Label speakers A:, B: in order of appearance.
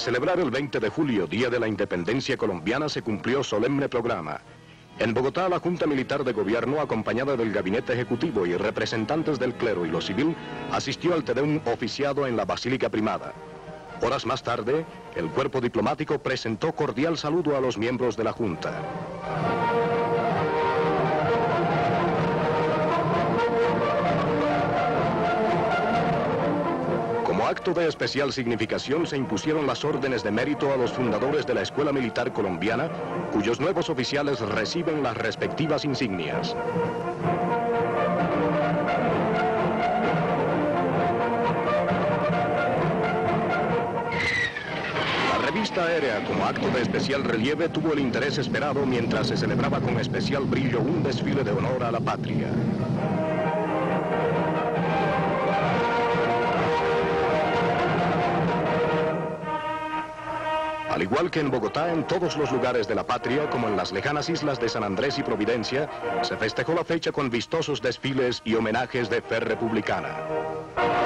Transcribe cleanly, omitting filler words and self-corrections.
A: celebrar el 20 de julio, Día de la Independencia Colombiana, se cumplió solemne programa. En Bogotá, la Junta Militar de Gobierno, acompañada del Gabinete Ejecutivo y representantes del clero y lo civil, asistió al Te Deum oficiado en la Basílica Primada. Horas más tarde, el cuerpo diplomático presentó cordial saludo a los miembros de la Junta. Como acto de especial significación, se impusieron las órdenes de mérito a los fundadores de la Escuela Militar Colombiana, cuyos nuevos oficiales reciben las respectivas insignias. La revista aérea, como acto de especial relieve, tuvo el interés esperado mientras se celebraba con especial brillo un desfile de honor a la patria. Al igual que en Bogotá, en todos los lugares de la patria, como en las lejanas islas de San Andrés y Providencia, se festejó la fecha con vistosos desfiles y homenajes de fe republicana.